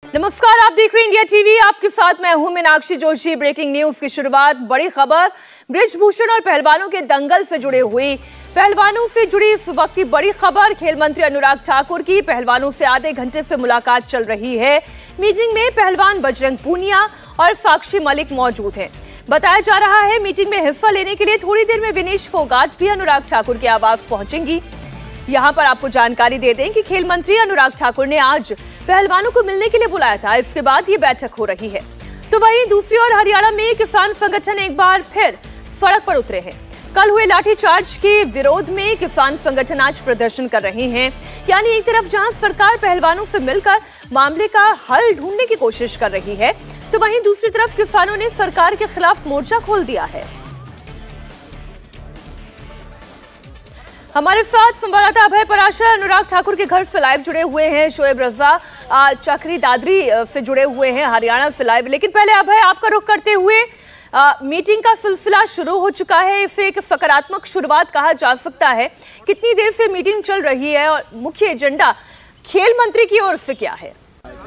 नमस्कार, आप देख रहे हैं इंडिया टीवी। आपके साथ मैं हूं मीनाक्षी जोशी। ब्रेकिंग न्यूज की शुरुआत, बड़ी खबर, बृजभूषण और पहलवानों के दंगल से जुड़े हुई पहलवानों से जुड़ी इस वक्त की बड़ी खबर। खेल मंत्री अनुराग ठाकुर की पहलवानों से आधे घंटे से मुलाकात चल रही है। मीटिंग में पहलवान बजरंग पूनिया और साक्षी मलिक मौजूद हैं। बताया जा रहा है मीटिंग में हिस्सा लेने के लिए थोड़ी देर में विनेश फोगाट भी अनुराग ठाकुर के आवास पहुंचेंगी। यहां पर आपको जानकारी दे दें कि खेल मंत्री अनुराग ठाकुर ने आज पहलवानों को मिलने के लिए बुलाया था। इसके बाद ये बैठक हो रही है। तो वहीं दूसरी ओर हरियाणा में किसान संगठन एक बार फिर सड़क पर उतरे हैं। कल हुए लाठीचार्ज के विरोध में किसान संगठन आज प्रदर्शन कर रहे हैं। यानी एक तरफ जहां सरकार पहलवानों से मिलकर मामले का हल ढूंढने की कोशिश कर रही है, तो वहीं दूसरी तरफ किसानों ने सरकार के खिलाफ मोर्चा खोल दिया है। हमारे साथ संवाददाता अभय पराशर अनुराग ठाकुर के घर से लाइव जुड़े हुए हैं। शोएब रजा चक्री दादरी से जुड़े हुए हैं हरियाणा से लाइव। लेकिन पहले अभय, आपका रुख करते हुए, मीटिंग का सिलसिला शुरू हो चुका है। इसे एक सकारात्मक शुरुआत कहा जा सकता है। कितनी देर से मीटिंग चल रही है और मुख्य एजेंडा खेल मंत्री की ओर से क्या है?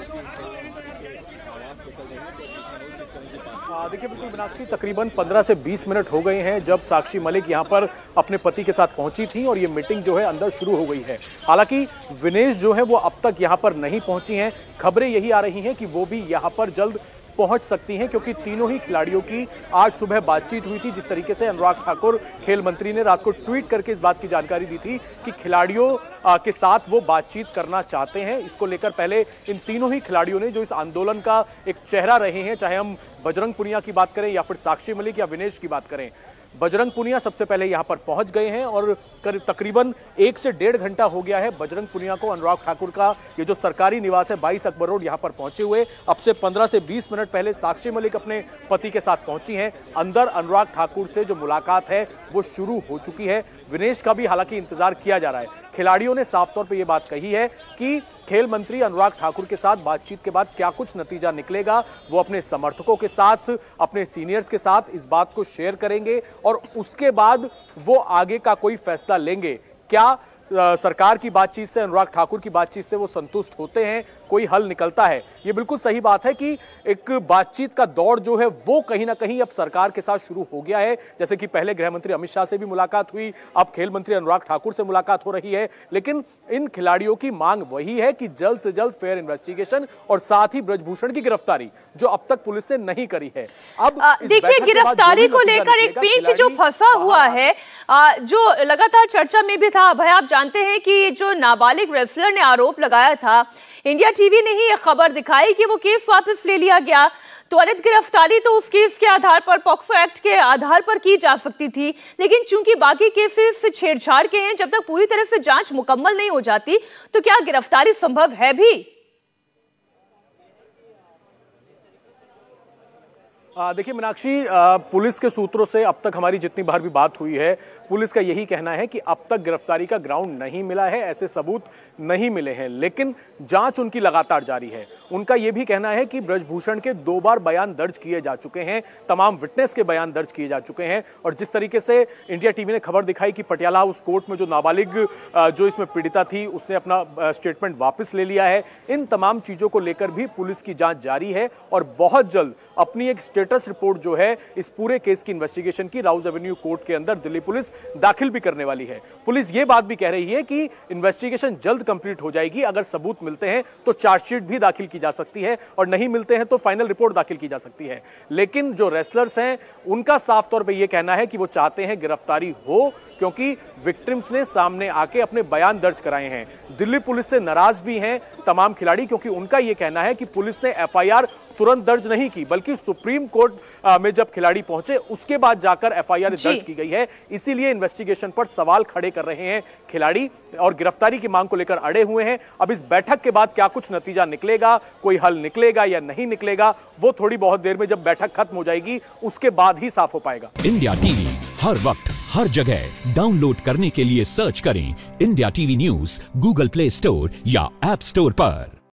देखिए, बिल्कुल मीनाक्षी, तकरीबन 15 से 20 मिनट हो गए हैं जब साक्षी मलिक यहां पर अपने पति के साथ पहुंची थी और ये मीटिंग जो है अंदर शुरू हो गई है। हालांकि विनेश जो है वो अब तक यहां पर नहीं पहुंची हैं। खबरें यही आ रही हैं कि वो भी यहां पर जल्द पहुंच सकती हैं, क्योंकि तीनों ही खिलाड़ियों की आज सुबह बातचीत हुई थी। जिस तरीके से अनुराग ठाकुर खेल मंत्री ने रात को ट्वीट करके इस बात की जानकारी दी थी कि खिलाड़ियों के साथ वो बातचीत करना चाहते हैं। इसको लेकर पहले इन तीनों ही खिलाड़ियों ने, जो इस आंदोलन का एक चेहरा रहे हैं, चाहे हम बजरंग पूनिया की बात करें या फिर साक्षी मलिक या विनेश की बात करें, बजरंग पूनिया सबसे पहले यहां पर पहुंच गए हैं और तकरीबन 1 से 1.5 घंटा हो गया है बजरंग पूनिया को अनुराग ठाकुर का ये जो सरकारी निवास है 22 अकबर रोड, यहां पर पहुंचे हुए। अब से 15 से 20 मिनट पहले साक्षी मलिक अपने पति के साथ पहुंची हैं। अंदर अनुराग ठाकुर से जो मुलाकात है वो शुरू हो चुकी है। विनेश का भी हालांकि इंतजार किया जा रहा है। खिलाड़ियों ने साफ तौर पे ये बात कही है कि खेल मंत्री अनुराग ठाकुर के साथ बातचीत के बाद क्या कुछ नतीजा निकलेगा, वो अपने समर्थकों के साथ, अपने सीनियर्स के साथ इस बात को शेयर करेंगे और उसके बाद वो आगे का कोई फैसला लेंगे। क्या सरकार की बातचीत से, अनुराग ठाकुर की बातचीत से वो संतुष्ट होते हैं, कोई हल निकलता है? ये बिल्कुल सही बात है कि एक बातचीत का दौर जो है वो कहीं ना कहीं अब सरकार के साथ शुरू हो गया है। जैसे कि पहले गृह मंत्री अमित शाह से भी मुलाकात हुई, अब खेल मंत्री अनुराग ठाकुर से मुलाकात हो रही है। लेकिन इन खिलाड़ियों की मांग वही है कि जल्द से जल्द फेयर इन्वेस्टिगेशन और साथ ही बृजभूषण की गिरफ्तारी, जो अब तक पुलिस ने नहीं करी है। अब देखिए, गिरफ्तारी को लेकर एक पेंच जो फंसा हुआ है, जो लगातार चर्चा में भी था। भाई, आप जानते हैं कि जो नाबालिग रेसलर ने आरोप लगाया था, इंडिया टीवी ने ही यह खबर दिखाई कि वो केस वापस ले लिया गया। त्वरित गिरफ्तारी तो उस केस के आधार पर, पॉक्सो एक्ट के आधार पर की जा सकती थी, लेकिन चूंकि बाकी केसेस छेड़छाड़ के हैं, जब तक पूरी तरह से जांच मुकम्मल नहीं हो जाती तो क्या गिरफ्तारी संभव है भी? देखिए मीनाक्षी, पुलिस के सूत्रों से अब तक हमारी जितनी बार भी बात हुई है, पुलिस का यही कहना है कि अब तक गिरफ्तारी का ग्राउंड नहीं मिला है, ऐसे सबूत नहीं मिले हैं। लेकिन जांच उनकी लगातार जारी है। उनका यह भी कहना है कि बृजभूषण के 2 बार बयान दर्ज किए जा चुके हैं, तमाम विटनेस के बयान दर्ज किए जा चुके हैं। और जिस तरीके से इंडिया टीवी ने खबर दिखाई कि पटियाला हाउस कोर्ट में जो नाबालिग जो इसमें पीड़िता थी, उसने अपना स्टेटमेंट वापस ले लिया है। इन तमाम चीजों को लेकर भी पुलिस की जांच जारी है और बहुत जल्द अपनी एक स्टेटस रिपोर्ट जो है इस पूरे केस की इन्वेस्टिगेशन की राउज एवेन्यू कोर्ट के अंदर दिल्ली पुलिस दाखिल भी करने वाली है। पुलिस ये बात भी कह रही है कि इन्वेस्टिगेशन जल्द कंप्लीट हो जाएगी। अगर सबूत मिलते हैं तो चार्जशीट भी दाखिल की जा सकती है और नहीं मिलते हैं तो फाइनल रिपोर्ट दाखिल की जा सकती है। लेकिन जो रेसलर्स हैं उनका साफ तौर पे ये कहना है कि वो चाहते हैं गिरफ्तारी हो, क्योंकि विक्टिम्स ने सामने आके अपने बयान दर्ज कराए हैं। दिल्ली पुलिस से नाराज भी हैं तमाम खिलाड़ी, क्योंकि उनका ये कहना है कि पुलिस ने एफआईआर तुरंत दर्ज नहीं की, बल्कि सुप्रीम कोर्ट में जब खिलाड़ी पहुंचे उसके बाद जाकर एफआईआर दर्ज की गई है। इसीलिए इन्वेस्टिगेशन पर सवाल खड़े कर रहे हैं खिलाड़ी और गिरफ्तारी की मांग को लेकर अड़े हुए हैं। अब इस बैठक के बाद क्या कुछ नतीजा निकलेगा, कोई हल निकलेगा या नहीं निकलेगा, वो थोड़ी बहुत देर में जब बैठक खत्म हो जाएगी उसके बाद ही साफ हो पाएगा। इंडिया टीवी हर वक्त हर जगह डाउनलोड करने के लिए सर्च करें India TV news Google Play Store या ऐप स्टोर पर।